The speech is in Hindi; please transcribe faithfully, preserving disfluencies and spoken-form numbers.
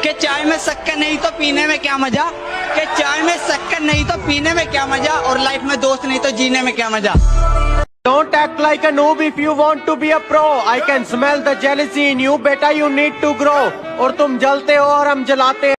कि चाय में शक्कर नहीं तो पीने में क्या मजा, कि चाय में शक्कर नहीं तो पीने में क्या मजा, और लाइफ में दोस्त नहीं तो जीने में क्या मजा। Don't act like a noob if you want to be a pro. I can smell the jealousy in you. बेटा you need to grow. और तुम जलते हो और हम जलाते हैं।